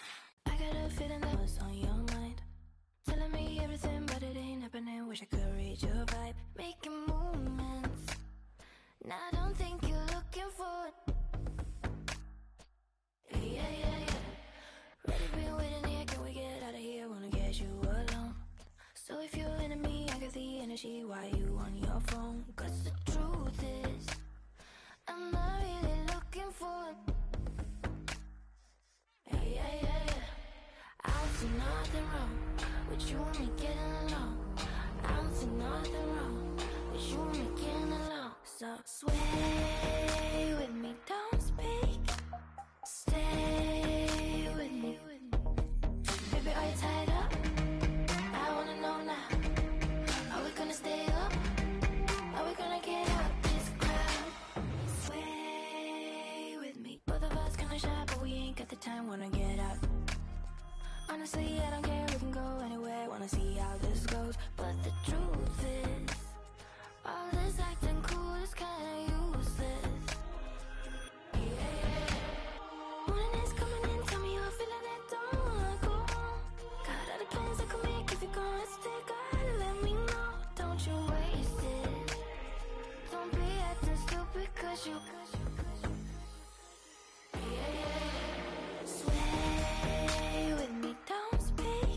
I got a feeling that was on your mind, telling me everything, but it ain't happening. Wish I could read your vibe, making movements. Now I don't think you're looking for it. Yeah, yeah, yeah. Ready, been waiting here, can we get out of here? Wanna get you alone. So if you're into me, I got the energy. Why you on your phone? Cause the truth is, I'm not really looking for it. Yeah, yeah, yeah, yeah. I don't see nothing wrong with you and me getting along. I don't see nothing wrong with you and me getting along. So sway with me, don't speak. Stay with me. Baby, are you tied up? I wanna know now. Are we gonna stay up? Are we gonna get out this crowd? Sway with me. Both of us kinda shy, but we ain't got the time. Wanna get out. Honestly, I don't care, we can go anywhere. Wanna see how this goes. But the truth is, all this acting cool is kinda useless. Yeah, yeah. Morning is coming in, tell me you're feeling it, don't wanna go home. Got other plans I could make if you're gonna stay, gotta let me know. Don't you waste it. Don't be acting stupid, cause you yeah, yeah. Sway with me, don't speak.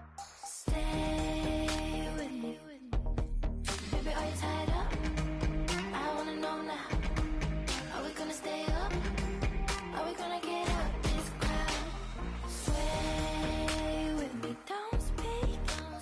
Stay with me. Baby, are you tied up? I wanna know now. Are we gonna stay up? Are we gonna get out this crowd? Sway with me, don't speak.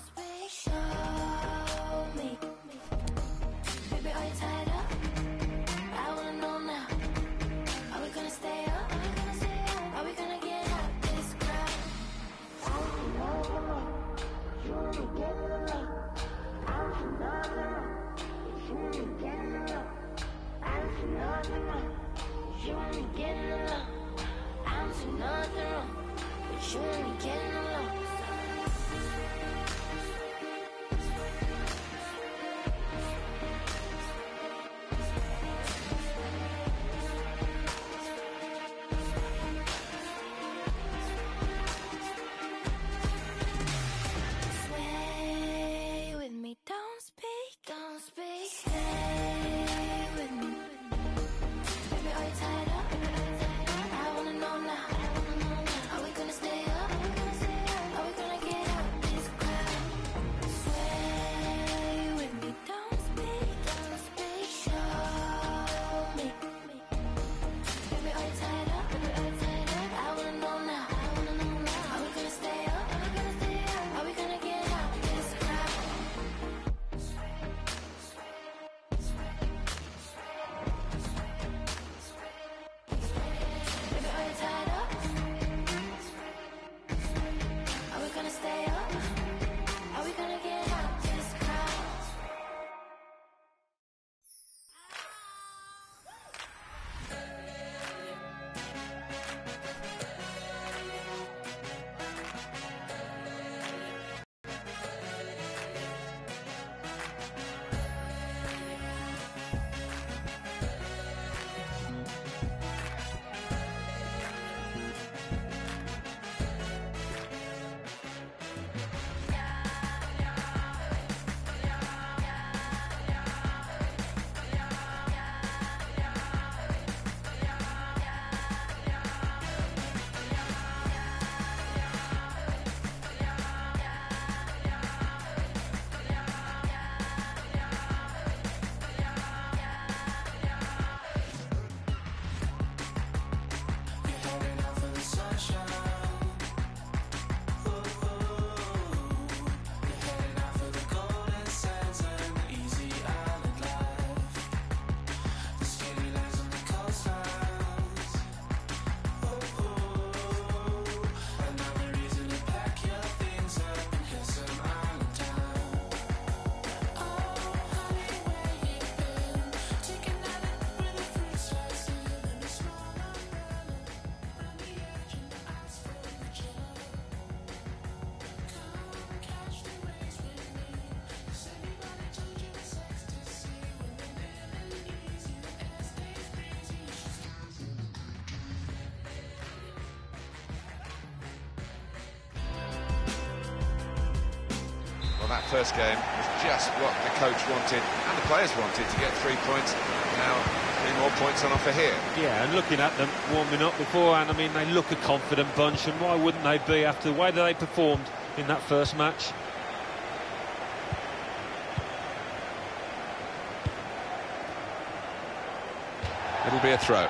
Show me. Baby, are you tied up? I wanna know now. Are we gonna stay up? Are we gonna get out this crowd? I don't know. You wanna get along. I don't know. You wanna get along. I don't know. You wanna get along. I don't see nothing wrong, but you wanna get along. Sway with me, don't speak, don't speak. Stay with me. Baby, are you tied up? I wanna know now. Are we gonna stay up? that first game was just what the coach wanted and the players wanted, to get 3 points. Now 3 more points on offer here. Yeah, and looking at them warming up beforehand, I mean, they look a confident bunch, and why wouldn't they be after the way that they performed in that first match? It'll be a throw.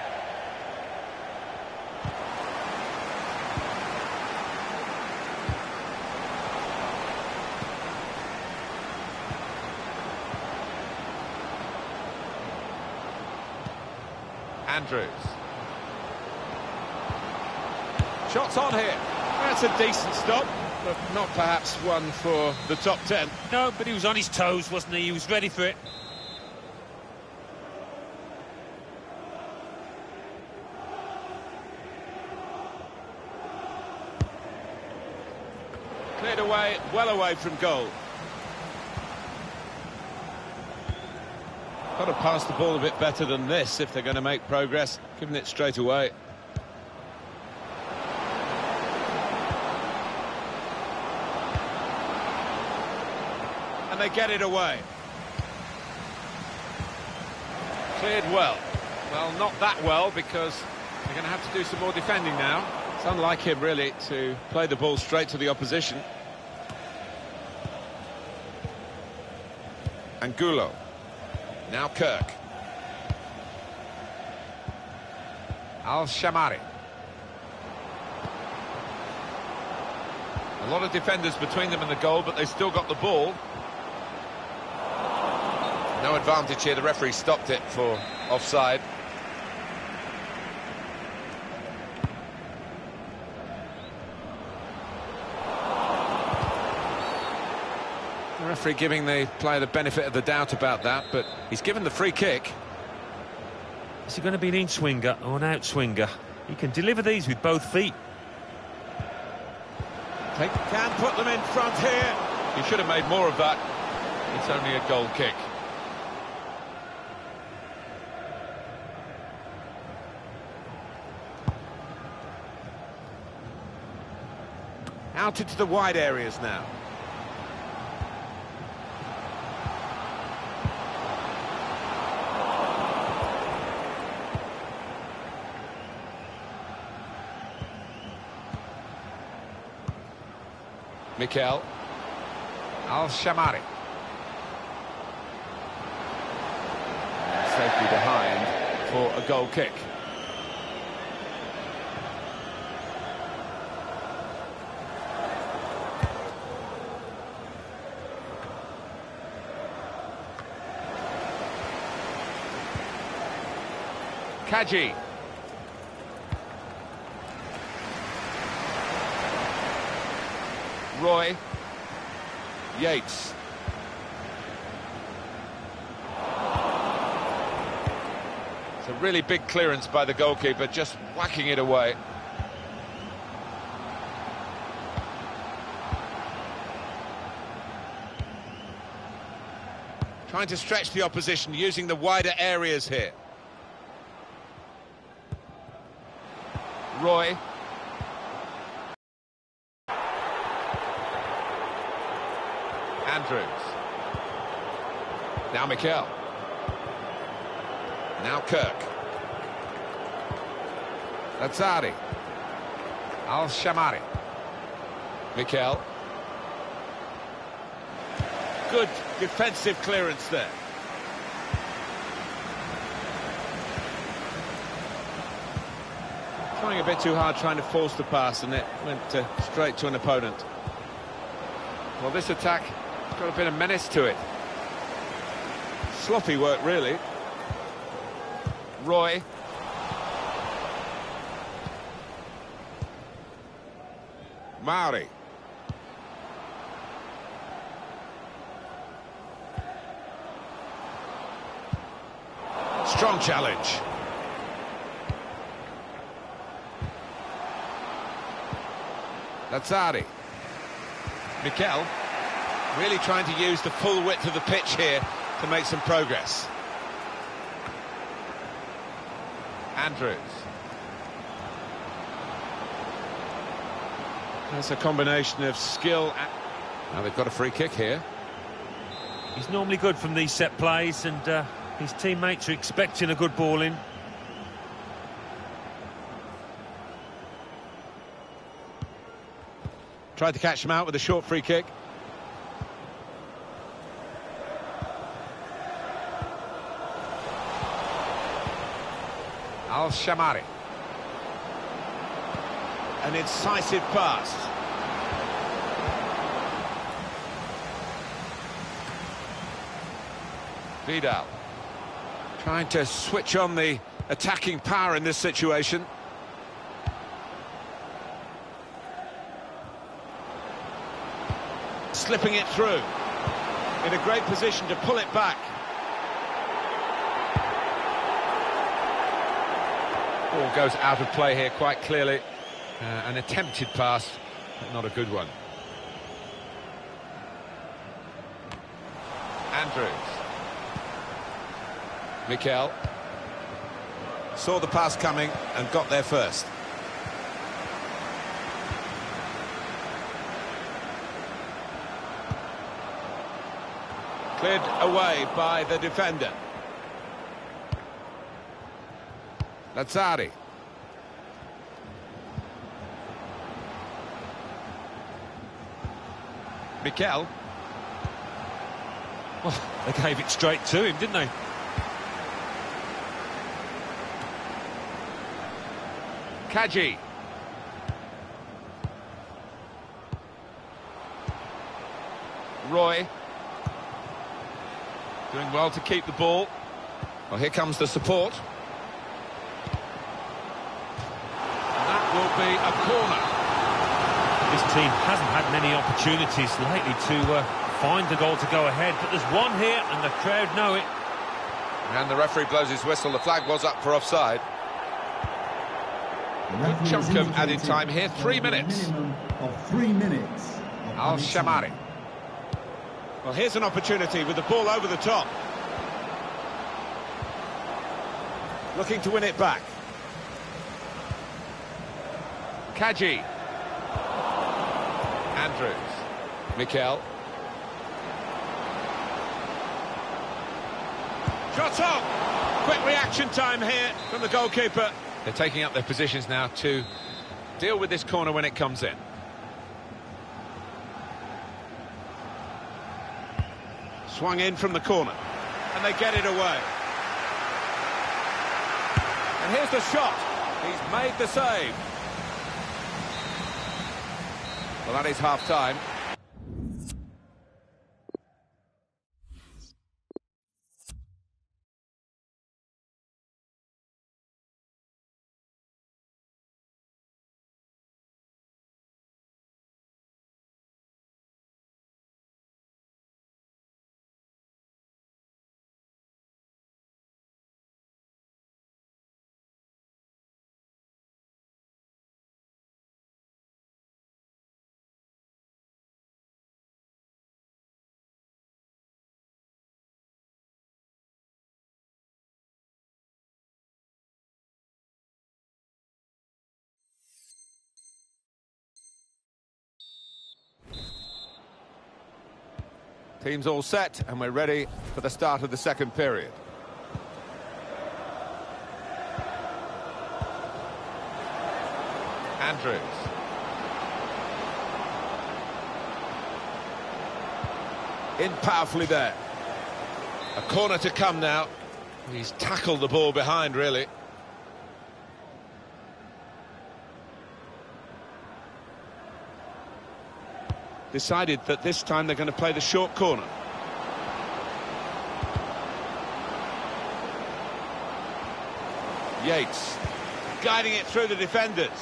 Andrews. Shots on here. That's a decent stop, but not perhaps one for the top 10. No, but he was on his toes, wasn't he? He was ready for it. Cleared away, well away from goal. Got to pass the ball a bit better than this if they're going to make progress, giving it straight away. And they get it away. Cleared well. Well, not that well, because they're going to have to do some more defending now. It's unlike him, really, to play the ball straight to the opposition. Angulo. Now Kirk. Al-Shamari. A lot of defenders between them and the goal, but they still got the ball. No advantage here. The referee stopped it for offside. The referee giving the player the benefit of the doubt about that, but he's given the free kick. Is he going to be an in-swinger or an out-swinger? He can deliver these with both feet. Can put them in front here. He should have made more of that. It's only a goal kick. Out into the wide areas now. Mikel Al-Shamari. Safety behind for a goal kick. Kaji. Roy. Yates. It's a really big clearance by the goalkeeper, just whacking it away. Trying to stretch the opposition, using the wider areas here. Roy. Andrews. Now Mikel. Now Kirk. Lazzari. Al-Shamari. Mikel. Good defensive clearance there. Trying a bit too hard, trying to force the pass, and it went straight to an opponent. Well, this attack has got a bit of menace to it. Sloppy work, really. Roy. Mauri. Strong challenge. Lazzari. Mikel really trying to use the full width of the pitch here to make some progress. Andrews. That's a combination of skill Now they've got a free kick here. He's normally good from these set plays, and his teammates are expecting a good ball in. Tried to catch him out with a short free kick. Al-Shamari. An incisive pass. Vidal. Trying to switch on the attacking power in this situation. Slipping it through. In a great position to pull it back. Ball goes out of play here quite clearly. An attempted pass, but not a good one. Andrews. Mikel. Saw the pass coming and got there first. Cleared away by the defender. Lazzari. Mikel. Well, they gave it straight to him, didn't they? Kaji. Roy. Doing well to keep the ball. Well, here comes the support. And that will be a corner. This team hasn't had many opportunities lately to find the goal to go ahead, but there's one here and the crowd know it. And the referee blows his whistle. The flag was up for offside. Good chunk of added time here, 3 minutes. Minimum of 3 minutes. Al-Shamari. Well, here's an opportunity with the ball over the top. Looking to win it back. Kaji. Andrews. Mikel. Shot on! Quick reaction time here from the goalkeeper. They're taking up their positions now to deal with this corner when it comes in. Swung in from the corner, and they get it away. And here's the shot. He's made the save. Well, that is half-time. Team's all set, and we're ready for the start of the second period. Andrews. In powerfully there. A corner to come now. He's tackled the ball behind, really. Decided that this time they're going to play the short corner. Yates guiding it through the defenders.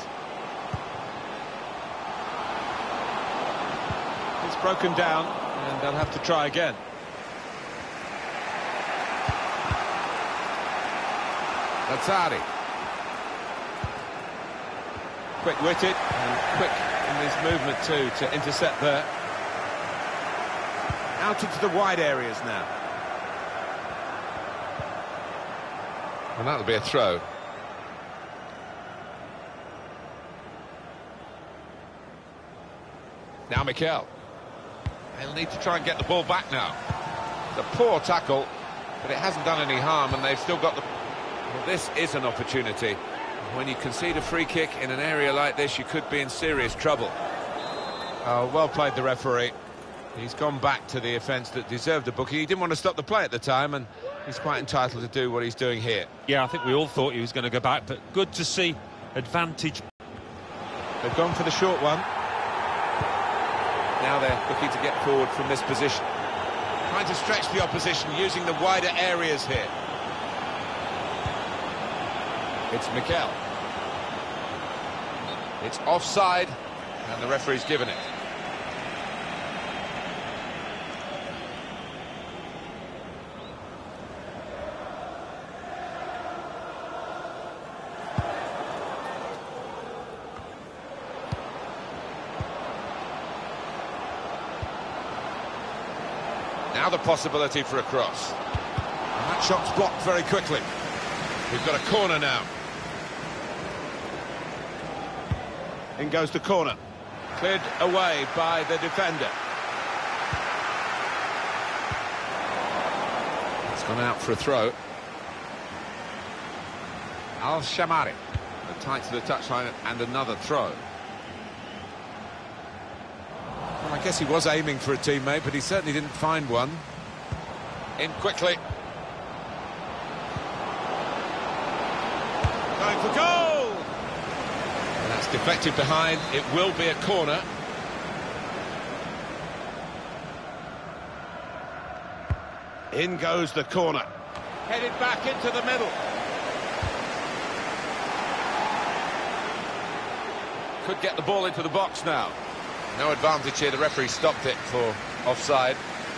It's broken down and they'll have to try again. Lazzari. Quick-witted and quick in his movement too to intercept there. Out into the wide areas now. And that'll be a throw. Now Mikel. They'll need to try and get the ball back now. It's a poor tackle, but it hasn't done any harm, and they've still got the... Well, this is an opportunity. When you concede a free kick in an area like this, you could be in serious trouble. Oh, well played, the referee. He's gone back to the offence that deserved a booking. He didn't want to stop the play at the time, and he's quite entitled to do what he's doing here. Yeah, I think we all thought he was going to go back, but good to see advantage. They've gone for the short one. Now they're looking to get forward from this position. Trying to stretch the opposition, using the wider areas here. It's Mikel. It's offside, and the referee's given it. Now the possibility for a cross. And that shot's blocked very quickly. We've got a corner now. In goes the corner. Cleared away by the defender. It's gone out for a throw. Al-Shamari. Tight to the touchline, and another throw. Well, I guess he was aiming for a teammate, but he certainly didn't find one. In quickly. Going for goal! And that's deflected behind. It will be a corner. In goes the corner. Headed back into the middle. Could get the ball into the box now. No advantage here. The referee stopped it for offside.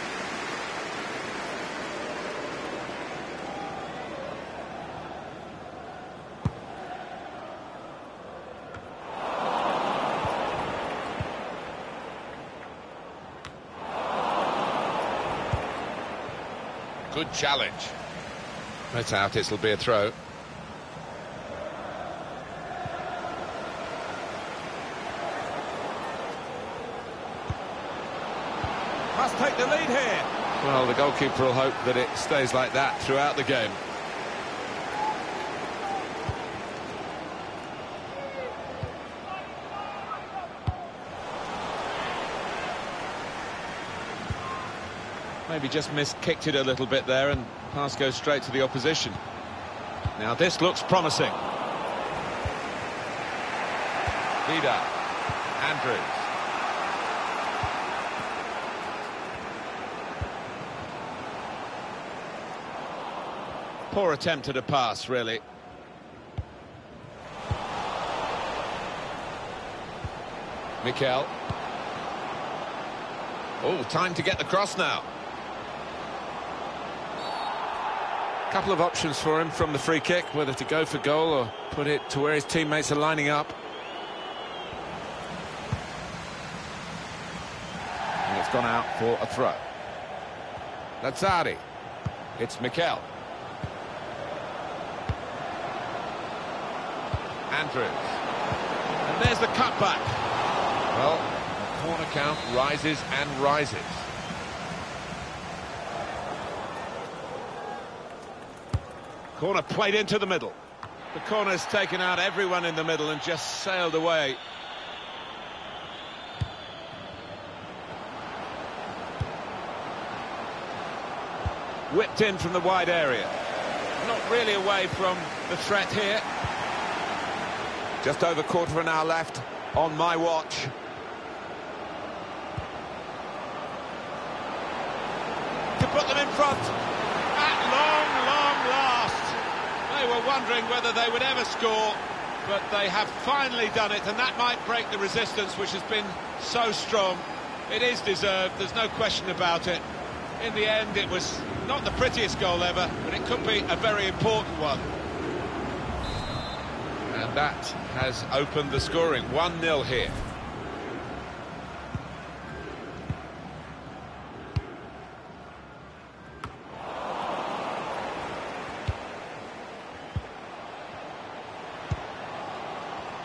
Good challenge. That's out. It'll be a throw. Must take the lead here. Well, the goalkeeper will hope that it stays like that throughout the game. Maybe just kicked it a little bit there, and pass goes straight to the opposition. Now this looks promising. Vida. Andrews. Poor attempt at a pass, really. Mikel. Oh, time to get the cross now. Couple of options for him from the free kick, whether to go for goal or put it to where his teammates are lining up. And it's gone out for a throw. Lazzari. It's Mikel. Andrews. And there's the cutback. Well, the corner count rises and rises. Corner played into the middle. The corner's taken out everyone in the middle and just sailed away. Whipped in from the wide area. Not really away from the threat here. Just over quarter of an hour left on my watch. To put them in front. At long, long last. They were wondering whether they would ever score, but they have finally done it, and that might break the resistance, which has been so strong. It is deserved, there's no question about it. In the end, it was not the prettiest goal ever, but it could be a very important one. And that has opened the scoring. 1-0 here.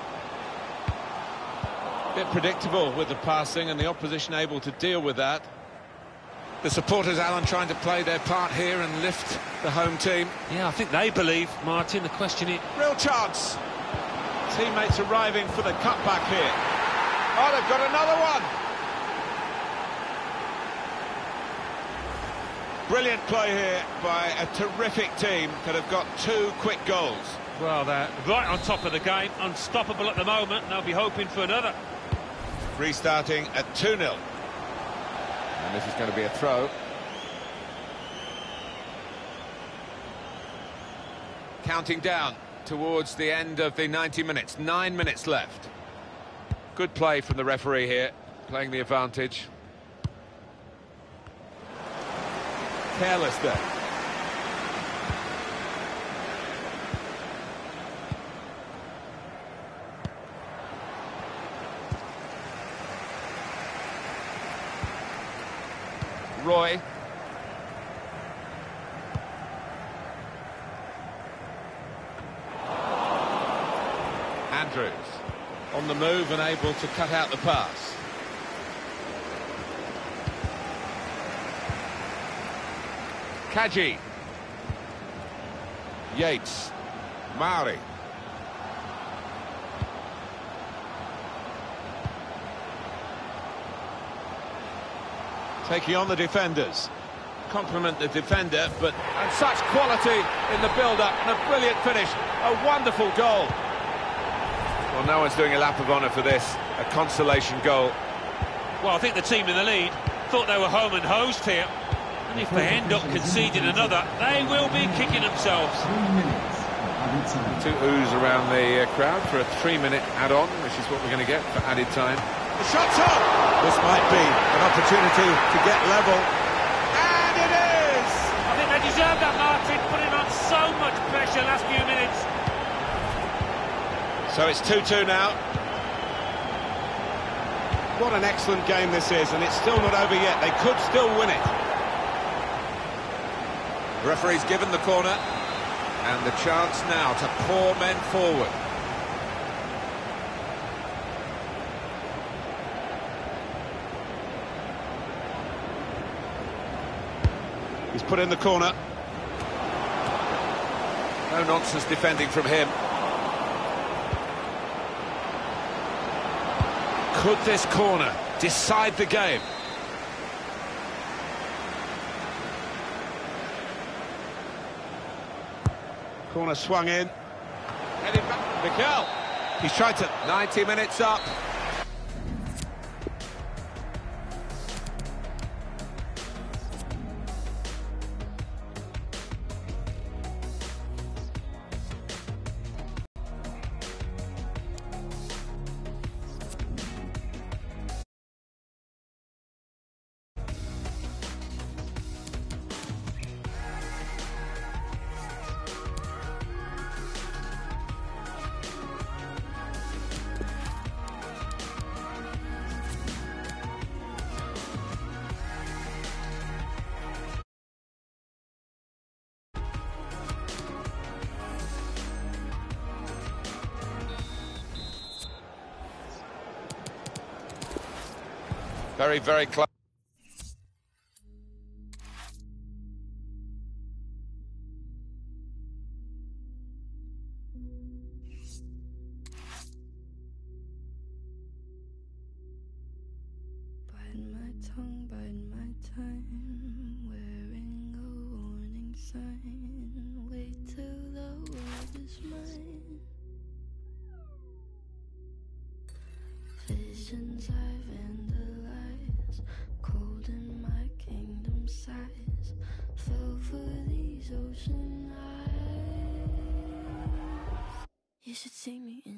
Bit predictable with the passing, and the opposition able to deal with that. The supporters, Alan, trying to play their part here and lift the home team. Yeah, I think they believe, Martin. The question is... Real chance. Teammates arriving for the cutback here. Oh, they've got another one. Brilliant play here by a terrific team that have got 2 quick goals. Well, they're right on top of the game, unstoppable at the moment, and they'll be hoping for another. Restarting at 2-0. And this is going to be a throw. Counting down towards the end of the 90 minutes. 9 minutes left. Good play from the referee here, playing the advantage. Careless there. Roy. Andrews on the move and able to cut out the pass. Kaji. Yates. Mauri. Taking on the defenders. Compliment the defender, and such quality in the build-up, and a brilliant finish. A wonderful goal. Well, no one's doing a lap of honour for this. A consolation goal. Well, I think the team in the lead thought they were home and hosed here. And if they end up conceding another, they will be kicking themselves. 3 minutes. Added time. 2 oohs around the crowd for a 3-minute add-on, which is what we're going to get for added time. The shot's up! This might be an opportunity to get level. And it is! I think they deserve that, Martin, putting on so much pressure last few minutes. So it's 2-2 now. What an excellent game this is, and it's still not over yet. They could still win it. The referee's given the corner, and the chance now to pour men forward. He's put in the corner. No nonsense defending from him. Could this corner decide the game? Corner swung in. Heading back. Mikel. He's tried to... 90 minutes up. Very, very close. Bite my tongue, bite my time, wearing a warning sign. Wait till the world is mine. Visions I've vandalized, cold in my kingdom size. Fell for these ocean eyes. You should see me in